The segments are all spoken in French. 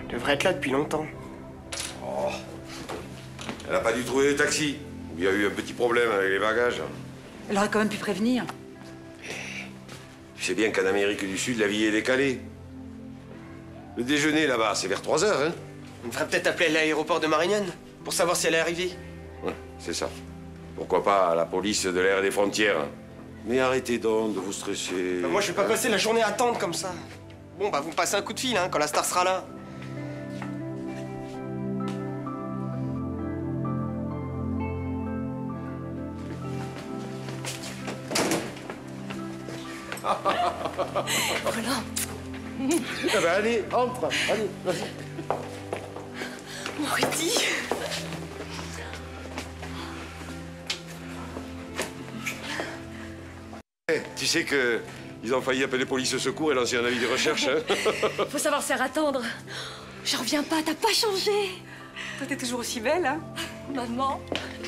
Elle devrait être là depuis longtemps. Oh. Elle n'a pas dû trouver de taxi. Il y a eu un petit problème avec les bagages. Elle aurait quand même pu prévenir. Tu sais bien qu'en Amérique du Sud, la vie est décalée. Le déjeuner, là-bas, c'est vers 3 heures, hein? On devrait peut-être appeler l'aéroport de Marignane pour savoir si elle est arrivée. Ouais, c'est ça. Pourquoi pas la police de l'air et des frontières. Mais arrêtez donc de vous stresser. Moi, je vais pas passer la journée à attendre comme ça. Bon, bah, vous me passez un coup de fil, hein, quand la star sera là. Roland. Eh ben, allez, entre. Allez, vas-y. Mon Rudy. Tu sais que ils ont failli appeler police secours et lancer un avis de recherche, hein? Faut savoir se faire attendre. J'en reviens pas, t'as pas changé. Toi, t'es toujours aussi belle, hein? Maman.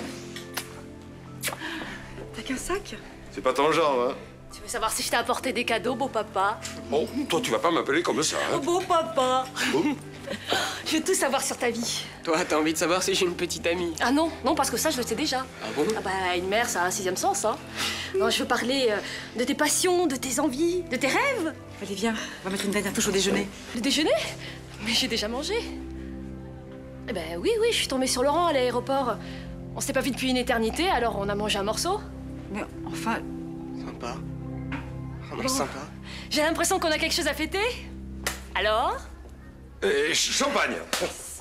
T'as qu'un sac? C'est pas ton genre, hein? Tu veux savoir si je t'ai apporté des cadeaux, beau papa? Oh, toi, tu vas pas m'appeler comme ça, Oh, hein? beau papa. Oh. Je veux tout savoir sur ta vie. Toi, t'as envie de savoir si j'ai une petite amie? Ah non, non, parce que ça, je le sais déjà. Ah bon? Ah bah, une mère, ça a un sixième sens, hein. Non, je veux parler de tes passions, de tes envies, de tes rêves. Allez, viens, on va mettre une dernière touche au déjeuner. Le déjeuner? Mais j'ai déjà mangé. Eh ben oui, je suis tombée sur Laurent à l'aéroport. On s'est pas vu depuis une éternité, alors on a mangé un morceau. Mais enfin, Sympa. Oh, mais Bon. sympa. J'ai l'impression qu'on a quelque chose à fêter. Alors? Champagne!